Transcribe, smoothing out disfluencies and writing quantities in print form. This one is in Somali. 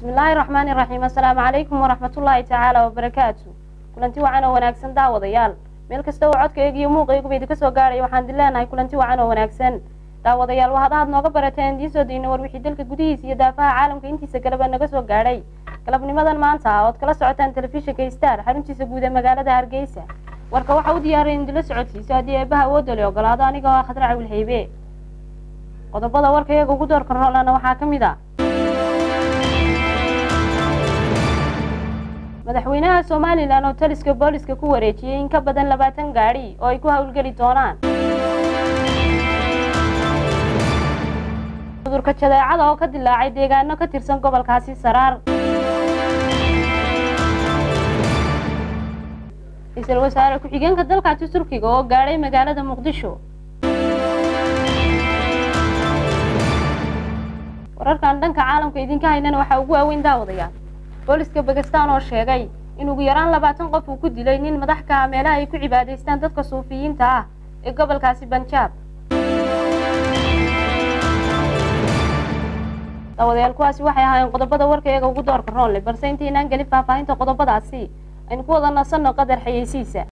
بسم الله الرحمن الرحيم. السلام عليكم ورحمة الله تعالى وبركاته. كلنتي وعنا وناكسن داوديال meel kasta oo codkayga iyo muuqaygu bay ka soo gaaray waxaan dilenahay kulanti wacan oo wanaagsan daawadayaal waxaad nooga barateen diisoo diina war wixii dalka gudihiisa iyo daafaha caalamka intiisa kaleba naga soo gaaray galabnimadan maanta ood kala socotaan telefishinka Star xaruntiisa guud ee magaalada Hargeysa warka waxa uu diyaariyay in la socodsiiso hadii ay baha waddo leh ogolaado aniga oo Khadra Cabul Haybe qodobada warkayga ugu door karnolana waxaa kamid ah madaxweynaha Soomaaliland oo taliska booliska ku wareejiyay in ka badan 20 gaari oo ay ku hawlgali doonaan cudurka jadeecada oo ka dilaacay deegaano ka tirsan gobolkaasi Saraar isla wasaare ku xigeenka dalka Turkiga oo gaaray magaalada Muqdisho wararkan dhanka caalamka idinka haynana waxa ugu weyn daawadayaal booliska Pakistan oo sheegay in ugu yaraan 20 qof uu ku dilay nin madax ka ah meelaha ay ku cibaadaystaan dadka Suufiyiinta ah ee gobolkaasi Punjab daawadayaal kuwaasi waxay ahaayeen qodobada warkayga ugu door karnool balse intii inaan galin faahfaahinta qodobadaasi aynu ku wada nasanno qadar xayeysiisa